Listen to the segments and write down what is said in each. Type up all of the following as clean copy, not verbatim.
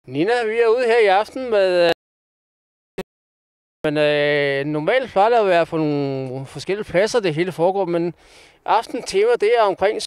Nina, vi er ude her i aften med... Men normalt plejer det at være på nogle forskellige pladser, det hele foregår, men aften tema det er omkring...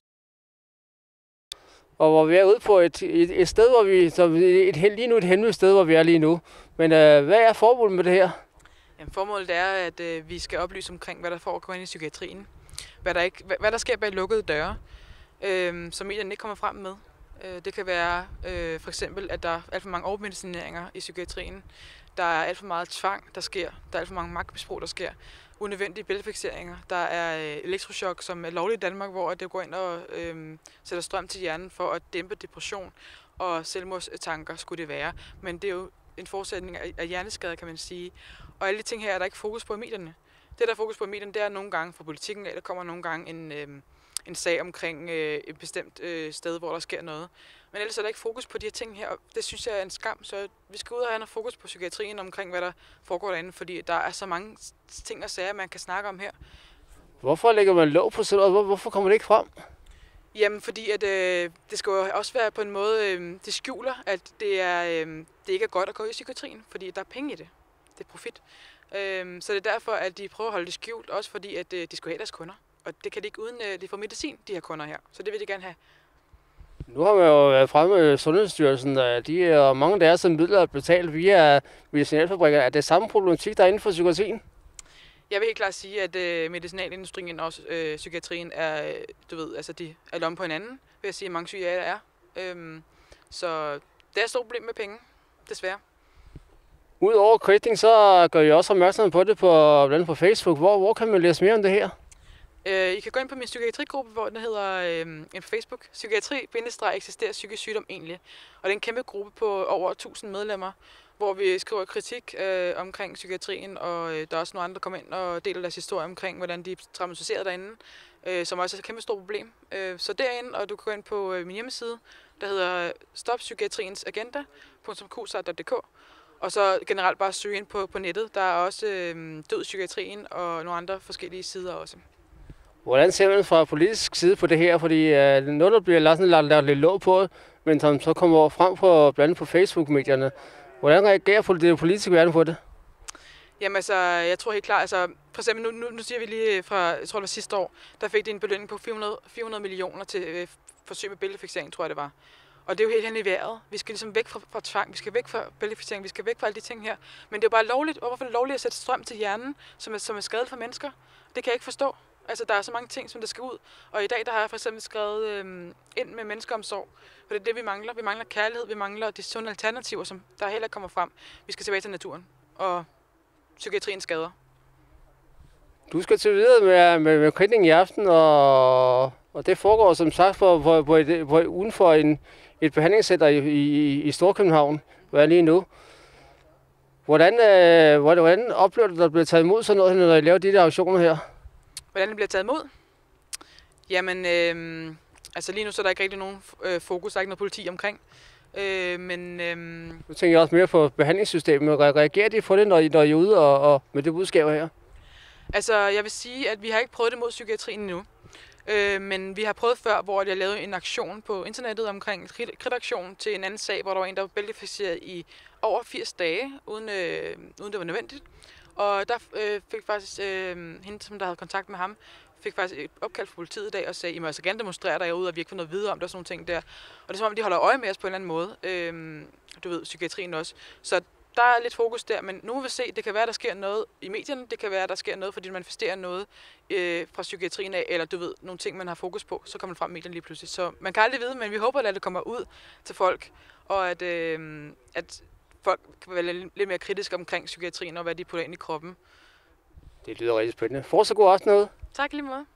Og hvor vi er ude på et sted, hvor vi... lige nu et hemmeligt sted, hvor vi er lige nu. Men hvad er formålet med det her? Jamen, formålet er, at vi skal oplyse omkring, hvad der foregår inde i psykiatrien. Hvad der sker bag lukkede døre, som medierne ikke kommer frem med. Det kan være for eksempel, at der er alt for mange overmedicineringer i psykiatrien. Der er alt for meget tvang, der sker. Der er alt for mange magtmisbrug, der sker. Unødvendige bæltefikseringer. Der er elektrochok, som er lovligt i Danmark, hvor det går ind og sætter strøm til hjernen for at dæmpe depression og selvmordstanker, skulle det være. Men det er jo en forudsætning af hjerneskade, kan man sige. Og alle de ting her er der ikke fokus på i medierne. Det, der er fokus på i medierne, det er nogle gange fra politikken af, der kommer nogle gange en sag omkring et bestemt sted, hvor der sker noget. Men ellers er der ikke fokus på de her ting her, og det synes jeg er en skam. Så vi skal ud og have noget fokus på psykiatrien omkring, hvad der foregår derinde, fordi der er så mange ting og sager, man kan snakke om her. Hvorfor lægger man låg på sådan noget? Hvorfor kommer det ikke frem? Jamen, fordi at, det skal jo også være på en måde, det skjuler, at det ikke er godt at gå i psykiatrien, fordi der er penge i det. Det er profit. Så det er derfor, at de prøver at holde det skjult, også fordi at de skal have deres kunder. Og det kan de ikke uden de får medicin, de her kunder her. Så det vil de gerne have. Nu har man jo været fremme med Sundhedsstyrelsen, og mange af deres midler er betalt via medicinalfabrikker. Er det samme problematik, der er inden for psykiatrien? Jeg vil helt klart sige, at medicinalindustrien og psykiatrien er, de er lomme på hinanden, vil jeg sige, at mange psykiater er. Så det er et stort problem med penge, desværre. Udover kritik, så gør jeg også opmærksom på det blandt andet på Facebook. Hvor kan man læse mere om det her? I kan gå ind på min psykiatrigruppe, hvor den hedder en Facebook. Psykiatri-eksisterer psykisk sygdom egentlig. Og det er en kæmpe gruppe på over 1000 medlemmer, hvor vi skriver kritik omkring psykiatrien, og der er også nogle andre, der kommer ind og deler deres historie omkring, hvordan de er traumatiserede derinde, som også er et kæmpe stort problem. Så derinde, og du kan gå ind på min hjemmeside, der hedder stoppsykiatriensagenda.qsat.dk, og så generelt bare søge ind på nettet. Der er også Død psykiatrien og nogle andre forskellige sider også. Hvordan ser man fra politisk side på det her? Fordi noget, der bliver lagt lidt låg på, men som så kommer frem på, blandt andet på Facebook-medierne. Hvordan reagerer det politiske verden på det? Jamen altså, jeg tror helt klart, altså for eksempel nu siger vi lige fra, jeg tror det var sidste år, der fik de en belønning på 400 millioner til forsøg med bæltefiksering, tror jeg det var. Og det er jo helt hen i vejret. Vi skal ligesom væk fra tvang, vi skal væk fra bæltefiksering, vi skal væk fra alle de ting her. Men det er jo bare lovligt. Hvorfor er det lovligt at sætte strøm til hjernen, som er skadeligt for mennesker? Det kan jeg ikke forstå. Altså, der er så mange ting, som der skal ud. Og i dag, der har jeg for eksempel skrevet ind med menneskeomsorg. For det er det, vi mangler. Vi mangler kærlighed, vi mangler de sunde alternativer, som der heller kommer frem. Vi skal tilbage til naturen og psykiatriens skader. Du skal til videre med kritikken i aften, og det foregår som sagt uden for et behandlingscenter i Storkøbenhavn, hvor jeg lige nu. Hvordan oplever du, at der bliver taget imod sådan noget, når I laver de der aktioner her? Hvordan det bliver taget imod? Jamen, altså lige nu så er der ikke rigtig nogen fokus, der er ikke noget politi omkring. Nu tænker jeg også mere på behandlingssystemet. Reagerer de på det, når I er ude og med det budskab her? Altså, jeg vil sige, at vi har ikke prøvet det mod psykiatrien endnu. Men vi har prøvet før, hvor jeg lavede en aktion på internettet omkring kritaktion til en anden sag, hvor der var en, der var bæltefikseret i over 80 dage, uden det var nødvendigt. Og der fik faktisk hende, som der havde kontakt med ham, fik faktisk et opkald fra politiet i dag og sagde, I må altså gerne demonstrere derude, og vi ikke får noget videre om der, sådan nogle ting der. Og det er som om, de holder øje med os på en eller anden måde. Du ved, psykiatrien også. Så der er lidt fokus der, men nu må vi se, det kan være, der sker noget i medierne, det kan være, der sker noget, fordi man manifesterer noget fra psykiatrien af, eller du ved, nogle ting, man har fokus på, så kommer man frem i medierne lige pludselig. Så man kan aldrig vide, men vi håber, at det kommer ud til folk, og at folk kan være lidt mere kritiske omkring psykiatrien og hvad de putter ind i kroppen. Det lyder rigtig spændende. Fortsat god også noget. Tak lige måde.